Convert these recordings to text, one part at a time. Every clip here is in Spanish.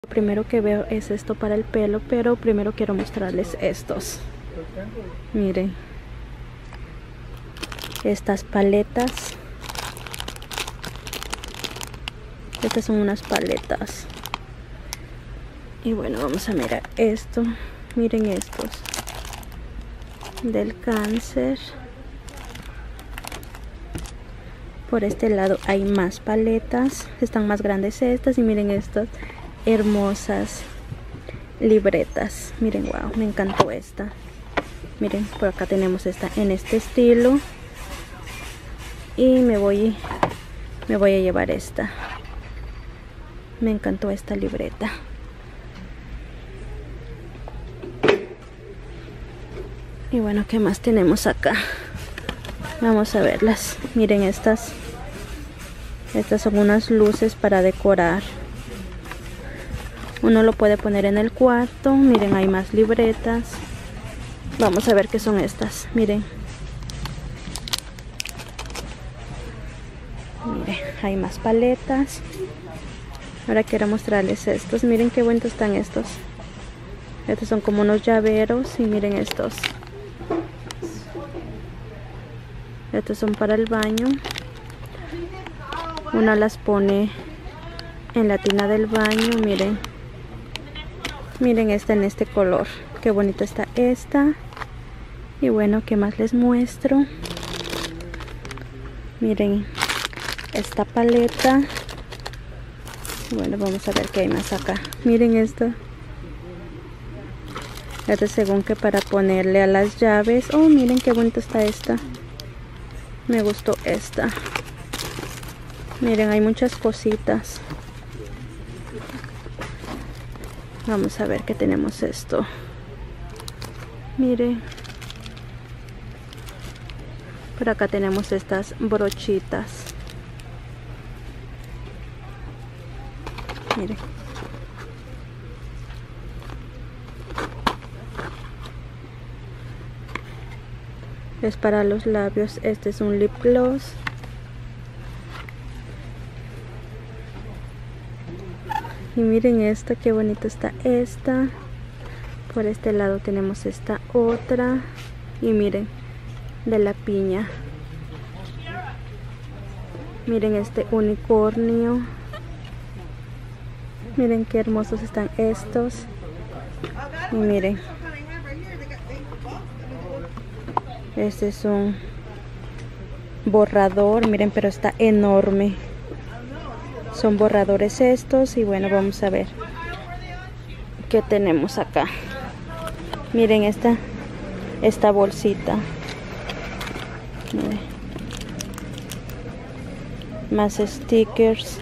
Lo primero que veo es esto para el pelo, pero primero quiero mostrarles estos. Miren, estas paletas. Estas son unas paletas. Y bueno, vamos a mirar esto. Miren estos del cáncer. Por este lado hay más paletas, están más grandes estas. Y miren estas hermosas libretas. Miren, wow, me encantó esta. Miren, por acá tenemos esta en este estilo. Y me voy a llevar esta. Me encantó esta libreta. Y bueno, ¿qué más tenemos acá? Vamos a verlas. Miren estas. Estas son unas luces para decorar. Uno lo puede poner en el cuarto. Miren, hay más libretas. Vamos a ver qué son estas. Miren. Miren, hay más paletas. Ahora quiero mostrarles estos. Miren qué bonitos están estos. Estos son como unos llaveros. Y miren estos. Estos son para el baño. Una las pone en la tina del baño. Miren. Miren esta en este color. Qué bonita está esta. Y bueno, ¿qué más les muestro? Miren esta paleta. Bueno, vamos a ver qué hay más acá. Miren esto. Este según que para ponerle a las llaves. Oh, miren qué bonita está esta. Me gustó esta. Miren, hay muchas cositas. Vamos a ver qué tenemos esto. Miren. Por acá tenemos estas brochitas. Miren. Es para los labios. Este es un lip gloss. Y miren esta, qué bonita está esta. Por este lado tenemos esta otra. Y miren, de la piña. Miren este unicornio. Miren qué hermosos están estos. Y miren. Este es un borrador. Miren, pero está enorme. Son borradores estos. Y bueno, vamos a ver qué tenemos acá. Miren esta bolsita. Miren. Más stickers.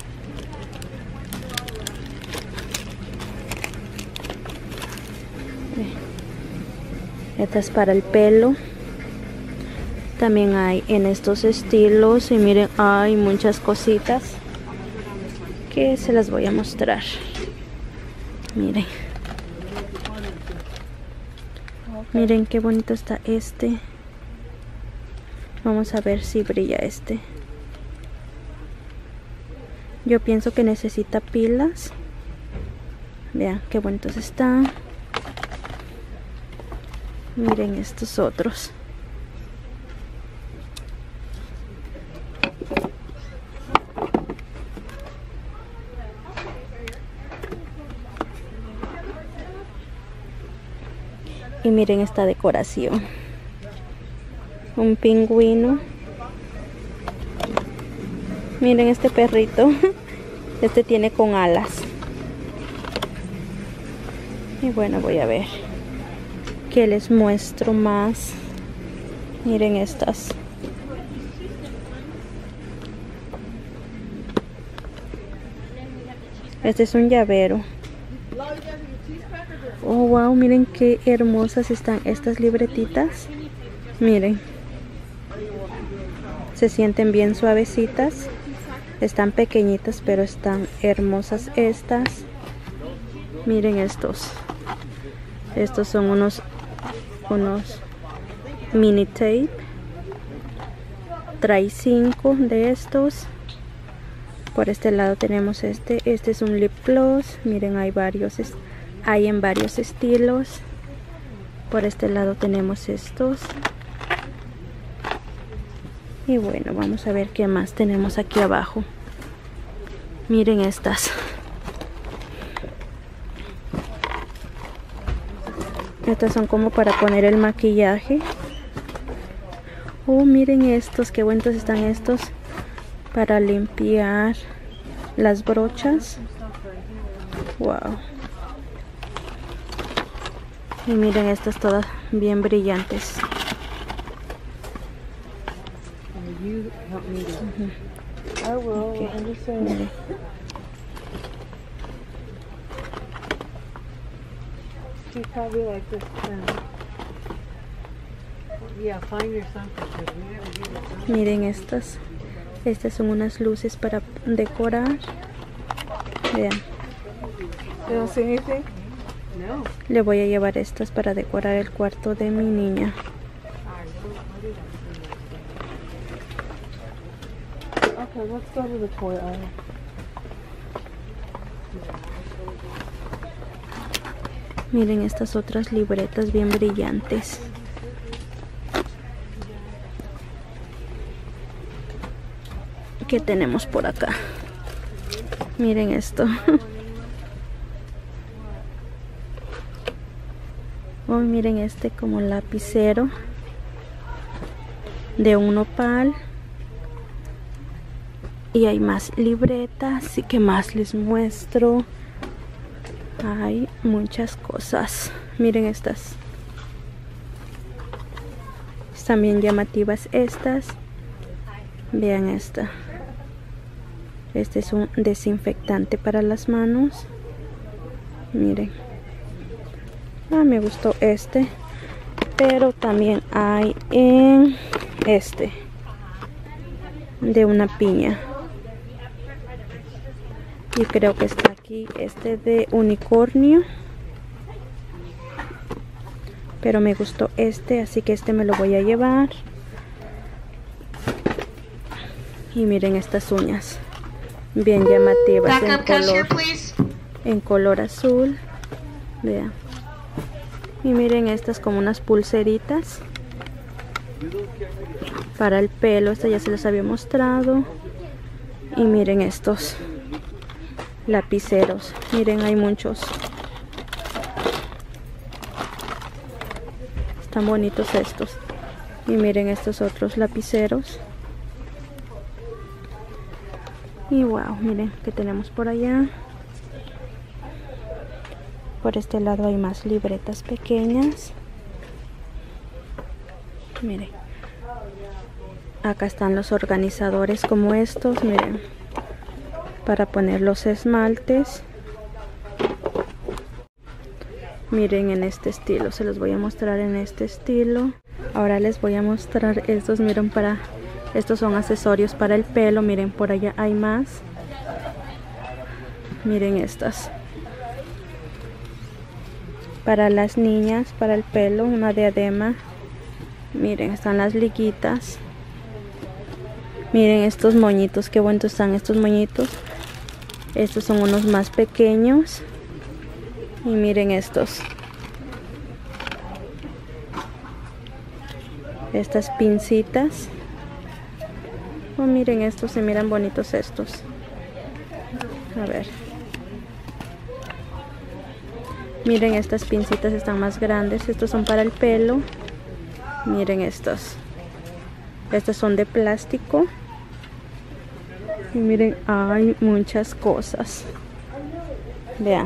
Esta es para el pelo. También hay en estos estilos. Y miren, hay muchas cositas que se las voy a mostrar. Miren. Miren qué bonito está este. Vamos a ver si brilla este. Yo pienso que necesita pilas. Vean qué bonitos están. Miren estos otros. Y miren esta decoración. Un pingüino. Miren este perrito. Este tiene con alas. Y bueno, voy a ver que les muestro más. Miren estas. Este es un llavero. Oh, wow, miren qué hermosas están estas libretitas. Miren. Se sienten bien suavecitas. Están pequeñitas, pero están hermosas estas. Miren estos. Estos son unos mini tape. Trae 5 de estos. Por este lado tenemos este es un lip gloss. Miren, hay en varios estilos. Por este lado tenemos estos. Y bueno, vamos a ver qué más tenemos aquí abajo. Miren estas. Estas son como para poner el maquillaje. Oh, miren estos, qué buenos están estos. Para limpiar las brochas. Wow. Y miren estas todas bien brillantes. Okay. Miren. Miren estas. Estas son unas luces para decorar. Vean. Le voy a llevar estas para decorar el cuarto de mi niña. Okay, let's go to the toy aisle. Miren estas otras libretas bien brillantes. ¿Qué tenemos por acá? Miren esto. Oh, miren este como lapicero de un nopal. Y hay más libretas. ¿Y qué más les muestro? Hay muchas cosas. Miren estas. Están bien llamativas estas. Vean esta. Este es un desinfectante para las manos. Miren. Me gustó este. Pero también hay en este. De una piña. Y creo que está aquí este de unicornio. Pero me gustó este, así que este me lo voy a llevar. Y miren estas uñas. Bien llamativas en color azul. Vean. Y miren estas como unas pulseritas. Para el pelo, estas ya se las había mostrado. Y miren estos lapiceros. Miren, hay muchos. Están bonitos estos. Y miren estos otros lapiceros. Y wow, miren que tenemos por allá. Por este lado hay más libretas pequeñas. Miren. Acá están los organizadores como estos, miren. Para poner los esmaltes. Miren en este estilo, se los voy a mostrar en este estilo. Ahora les voy a mostrar estos, miren, estos son accesorios para el pelo. Miren, por allá hay más. Miren estas. Para las niñas, para el pelo, una diadema. Miren, están las liguitas. Miren estos moñitos, qué buenos están estos moñitos. Estos son unos más pequeños. Y miren estos. Estas pincitas. Oh, miren estos, se miran bonitos estos. A ver. Miren, estas pincitas están más grandes. Estos son para el pelo. Miren estos. Estas son de plástico. Y miren, hay muchas cosas. Vean.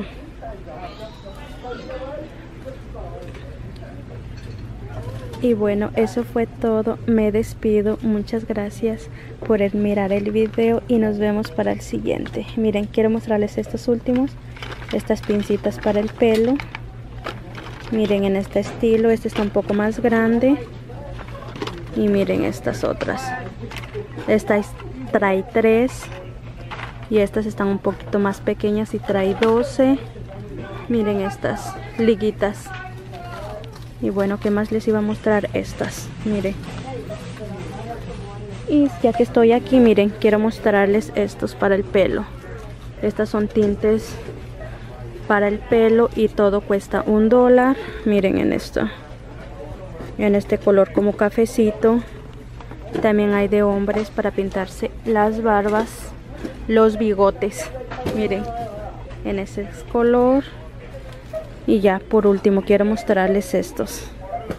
Y bueno, eso fue todo. Me despido. Muchas gracias por mirar el video y nos vemos para el siguiente. Miren, quiero mostrarles estos últimos. Estas pincitas para el pelo. Miren en este estilo. Este está un poco más grande. Y miren estas otras. Esta trae 3. Y estas están un poquito más pequeñas y trae 12. Miren estas liguitas. Y bueno, ¿qué más les iba a mostrar? Estas, miren. Y ya que estoy aquí, miren, quiero mostrarles estos para el pelo. Estas son tintes para el pelo y todo cuesta $1. Miren en esto, en este color como cafecito. También hay de hombres para pintarse las barbas, los bigotes, miren, en ese color. Y ya por último quiero mostrarles estos.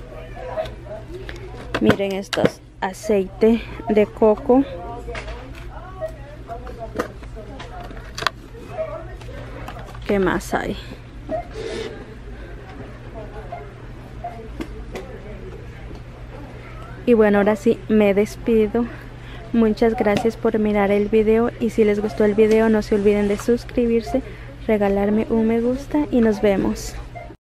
Miren, estos aceite de coco. ¿Qué más hay? Y bueno, ahora sí me despido. Muchas gracias por mirar el video, y si les gustó el video no se olviden de suscribirse, regalarme un me gusta y nos vemos.